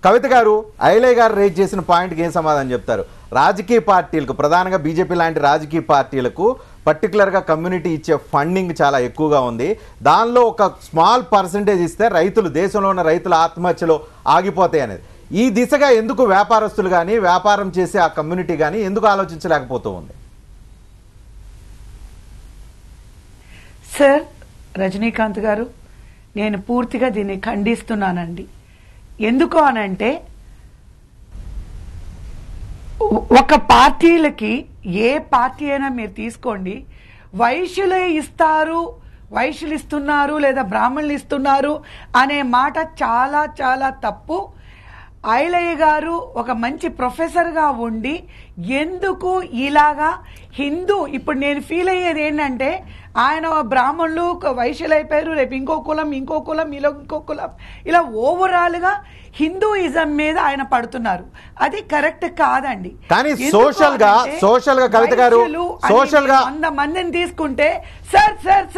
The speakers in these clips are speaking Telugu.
కవిత గారు, ఐలయ్య గారు రేజ్ చేసిన పాయింట్కి ఏం సమాధానం చెప్తారు? రాజకీయ పార్టీలకు, ప్రధానంగా బీజేపీ లాంటి రాజకీయ పార్టీలకు పర్టికులర్గా కమ్యూనిటీ ఇచ్చే ఫండింగ్ చాలా ఎక్కువగా ఉంది. దానిలో ఒక స్మాల్ పర్సంటేజ్ ఇస్తే రైతులు, దేశంలో ఉన్న రైతుల ఆత్మహత్యలు ఆగిపోతాయి అనేది. ఈ దిశగా ఎందుకు వ్యాపారస్తులు కానీ, వ్యాపారం చేసే ఆ కమ్యూనిటీ కానీ ఎందుకు ఆలోచించలేకపోతూ ఉంది? సార్ రజనీకాంత్ గారు, నేను పూర్తిగా దీన్ని ఖండిస్తున్నానండి. ఎందుకు అనంటే, ఒక పార్టీలకి, ఏ పార్టీ అయినా మీరు తీసుకోండి, వైశ్యులే ఇస్తారు, వైశ్యులు ఇస్తున్నారు లేదా బ్రాహ్మణులు ఇస్తున్నారు అనే మాట చాలా చాలా తప్పు. ఐలయ్య గారు ఒక మంచి ప్రొఫెసర్గా ఉండి ఎందుకు ఇలాగా హిందూ, ఇప్పుడు నేను ఫీల్ అయ్యేది ఏంటంటే, ఆయన బ్రాహ్మణులు వైశ్యులు అయిపోయారు, రేపు ఇంకో కులం ఇంకో కులం ఇంకో కులం, ఇలా ఓవరాల్గా హిందూయిజం మీద ఆయన పడుతున్నారు. అది కరెక్ట్ కాదండి. కానీ సోషల్ గా కవిత గారు, సోషల్ గా 100 మందిని తీసుకుంటే సార్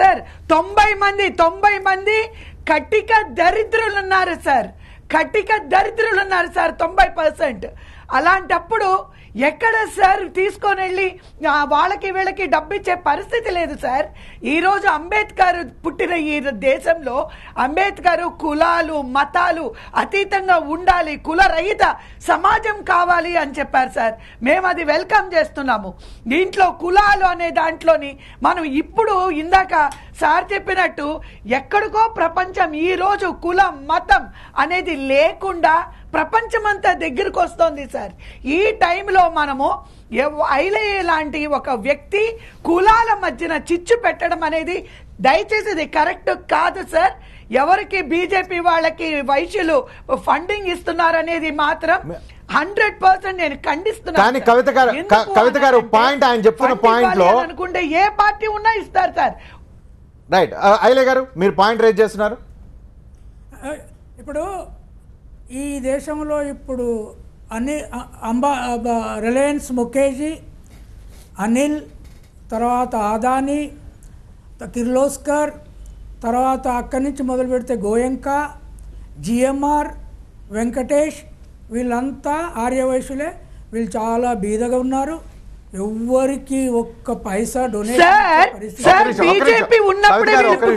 90 మంది కటిక దరిద్రులు ఉన్నారు సార్, కటిక దరిద్రులు ఉన్నారు సార్ 90%. అలాంటప్పుడు ఎక్కడ సార్ తీసుకొని వెళ్ళి వాళ్ళకి వీళ్ళకి డబ్బిచ్చే పరిస్థితి లేదు సార్. ఈరోజు అంబేద్కర్ పుట్టిన ఈ దేశంలో అంబేద్కర్ కులాలు మతాలు అతీతంగా ఉండాలి, కులరహిత సమాజం కావాలి అని చెప్పారు సార్. మేము అది వెల్కమ్ చేస్తున్నాము. దీంట్లో కులాలు అనే దాంట్లోని మనం ఇప్పుడు ఇందాక సార్ చెప్పినట్టు ఎక్కడికో ప్రపంచం ఈరోజు కులం మతం అనేది లేకుండా ప్రపంచమంతా దగ్గరకు వస్తోంది సార్. ఈ టైంలో మనము ఐలయ్య లాంటి ఒక వ్యక్తి కులాల మధ్యన చిచ్చు పెట్టడం అనేది దయచేసి ఇది కరెక్ట్ కాదు సార్. ఎవరికి బీజేపీ వాళ్ళకి వైశ్యులు ఫండింగ్ ఇస్తున్నారనేది మాత్రం 100% నేను ఖండిస్తున్నాను. కానీ కవిత గారు పాయింట్, ఆయన చెప్తున్న పాయింట్ లో అనుకుంటే ఏ పార్టీ ఉన్నా ఇస్తారు సార్. రైట్. ఐలయ్య గారు, మీరు పాయింట్ రేజ్ చేస్తున్నారు. ఇప్పుడు ఈ దేశంలో ఇప్పుడు రిలయన్స్ ముఖేజీ, అనిల్, తర్వాత అదానీ, కిర్లోస్కర్, తర్వాత అక్కడి నుంచి మొదలు పెడితే గోయంకా, జిఎంఆర్, వెంకటేష్, వీళ్ళంతా ఆర్యవైశ్యులే. వీళ్ళు చాలా బీదగా ఉన్నారు. ఎవ్వరికి ఒక్క పైసా డొనేట్ బీజేపీ ఉన్నప్పుడే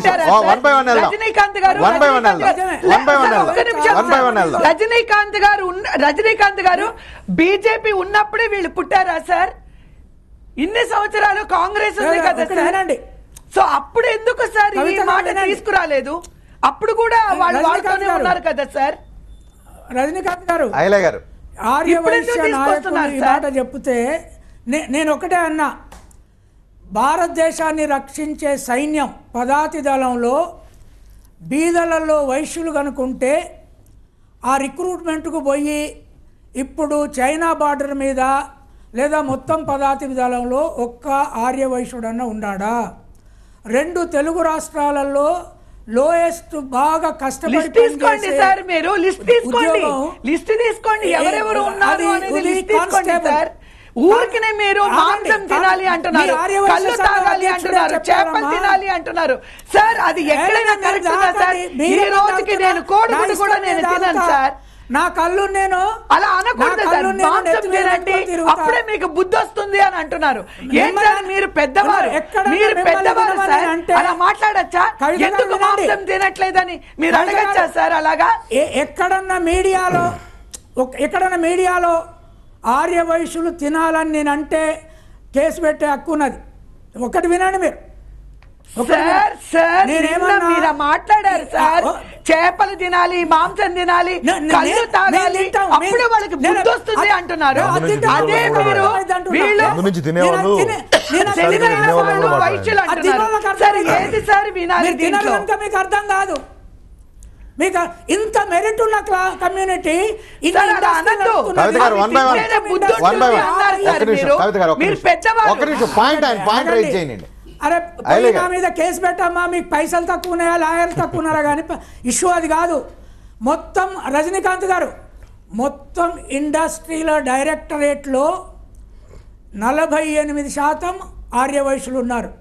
రజనీకాంత్ గారు బీజేపీ ఉన్నప్పుడే వీళ్ళు పుట్టారా సార్? ఇన్ని సంవత్సరాలు కాంగ్రెస్ ఉంది కదా సార్. సో అప్పుడు ఎందుకు సార్ ఈ మాట తీసుకురాలేదు? అప్పుడు కూడా వాళ్ళు వాళ్ళతోనే ఉన్నారు కదా సార్. రజనీకాంత్ గారు, ఐలయ్య గారు ఆర్యవైశ్య నాయకులు ఈ మాట చెప్తే నేను ఒకటే అన్నా, భారతదేశాన్ని రక్షించే సైన్యం పదాతి దళంలో బీదలలో వైశ్యులు కనుకుంటే ఆ రిక్రూట్మెంట్కు పోయి ఇప్పుడు చైనా బార్డర్ మీద లేదా మొత్తం పదాతి దళంలో ఒక్క ఆర్యవైశ్యుడన్న ఉన్నాడా? 2 తెలుగు రాష్ట్రాలలో లోయెస్ట్ బాగా కష్టపడి తీసుకోండి సార్, మీరు లిస్ట్ తీసుకోండి ఎవరెవరు ఉన్నారు అనేది లిస్ట్ తీసుకోండి సార్. ఊరికనే మీరు మాంసం తినాలి అంటున్నారు, కళ్ళు తాగాలి అంటున్నారు, చేపలు తినాలి అంటున్నారు సార్. అది ఎక్కడైనా కరెక్ట్ సార్? ఈ రోజుకి నేను కోడిగుడ్డు కూడా నేను తినను సార్. నా కళ్ళు నేను అలా అనకూడదు సార్. మాంసం తినండి అప్పుడే మీకు బుద్ధి వస్తుంది అని అంటున్నారు. ఏం సార్ మీరు పెద్దవారు సార్, అలా మాట్లాడచ్చా? ఎందుకు మాంసం తినట్లేదని మీరు అడగచ్చా సార్? అలాగా ఎక్కడన్నా మీడియాలో ఆర్యవైశ్యులు తినాలని నేను అంటే కేసు పెట్టే హక్కు ఉన్నది. ఒకటి వినండి మీరు. మీరు మాట్లాడారు సార్, చేపలు తినాలి, మాంసం తినాలి, కళ్ళు తాగాలి, అప్పుడు వాళ్ళకి బుద్ధి వస్తుంది అంటున్నారు. అదే మీరు వైశ్యులు అంటున్నారు సార్. ఏది సార్ వినాలి? మీకు అర్థం కాదు. మీకు ఇంత మెరిట్ ఉన్న కమ్యూనిటీ అరే నా మీద కేసు పెట్టమ్మా, మీకు పైసలు తక్కువ ఉన్నాయా, లాయర్లు తక్కువ ఉన్నారా, కానీ ఇష్యూ అది కాదు. మొత్తం రజనీకాంత్ గారు, మొత్తం ఇండస్ట్రీల డైరెక్టరేట్లో 48% ఆర్యవైశ్యులు ఉన్నారు,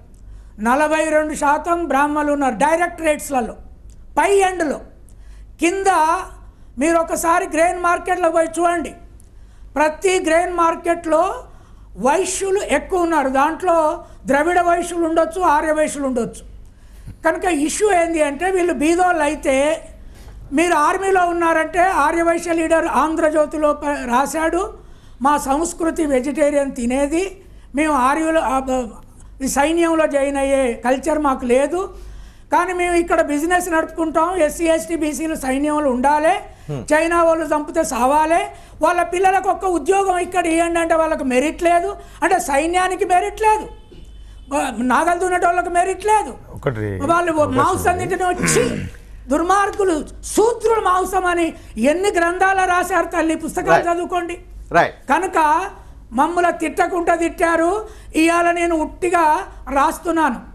42% బ్రాహ్మణులు ఉన్నారు డైరెక్టరేట్స్లలో. పై ఎండ్లో కింద మీరు ఒకసారి గ్రెయిన్ మార్కెట్లో పోయి చూడండి, ప్రతి గ్రెయిన్ మార్కెట్లో వైశ్యులు ఎక్కువ ఉన్నారు. దాంట్లో ద్రవిడ వైశ్యులు ఉండొచ్చు, ఆర్య వైశ్యులు ఉండొచ్చు. కనుక ఇష్యూ ఏంటి అంటే వీళ్ళు బీదోళ్ళు అయితే, మీరు ఆర్మీలో ఉన్నారంటే ఆర్యవైశ్య లీడర్ ఆంధ్రజ్యోతిలో రాశాడు, మా సంస్కృతి వెజిటేరియన్ తినేది, మేము సైన్యంలో జాయిన్ అయ్యే కల్చర్ మాకు లేదు, కానీ మేము ఇక్కడ బిజినెస్ నడుపుకుంటాం, ఎస్సీ ఎస్టీ బీసీలు సైన్యంలో ఉండాలి, చైనా వాళ్ళు చంపితే సావాలి, వాళ్ళ పిల్లలకు ఒక్క ఉద్యోగం ఇక్కడ ఇవ్వండి అంటే వాళ్ళకి మెరిట్ లేదు, అంటే సైన్యానికి మెరిట్ లేదు, నాగలు దున్నేటోళ్ళకి మెరిట్ లేదు, వాళ్ళు మాంసం తింటే వచ్చి దుర్మార్గులు శూద్రులు మాంసం అని ఎన్ని గ్రంథాలు రాశారు తల్లి, పుస్తకాలు చదువుకోండి. కనుక మమ్మల్ని తిట్టకుండా తిట్టారు, ఇవాళ నేను ఉట్టిగా రాస్తున్నాను.